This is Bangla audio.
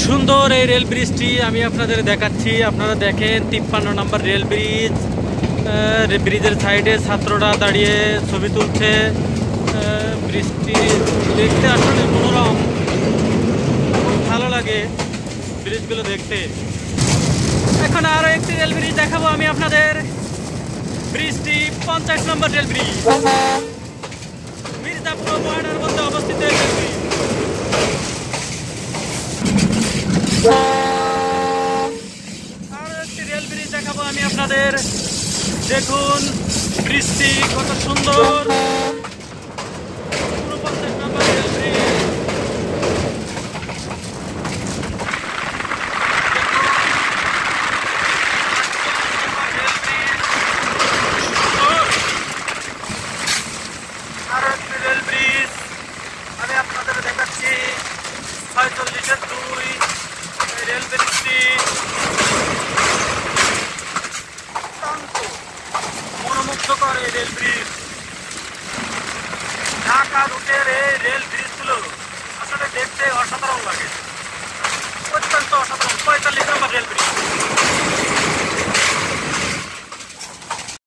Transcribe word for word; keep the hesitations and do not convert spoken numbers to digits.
সুন্দর এই রেল ব্রিজটি আমি আপনাদের দেখাচ্ছি। আপনারা দেখেন তিপ্পান্ন নম্বর রেল ব্রিজ। ব্রিজের সাইডে ছাত্ররা দাঁড়িয়ে ছবি তুলছে। ব্রিজটি দেখতে আসলে মনোরম, খুব ভালো লাগে ব্রিজগুলো দেখতে। এখন আরো একটি রেল ব্রিজ দেখাবো আমি আপনাদের। ব্রিজটি পঞ্চাশ নম্বর রেল ব্রিজ, মির্জাপুর ময়নার মধ্যে অবস্থিত রেল ব্রিজ। আরো একটি রেল ব্রিজ দেখাবো আমি আপনাদের। দেখুন ব্রিজটি কত সুন্দর, উনপঞ্চাশ নম্বর রেল ব্রিজ। আরো একটি রেল ব্রিজ আমি আপনাদের দেখাচ্ছি, ছয়চল্লিশের দুই রেল ব্রিজটি। মনোমুগ্ধকর এই রেল ব্রিজ। ঢাকা রুটের এই রেল ব্রিজগুলো আসলে দেখতে অসাধারণ লাগে।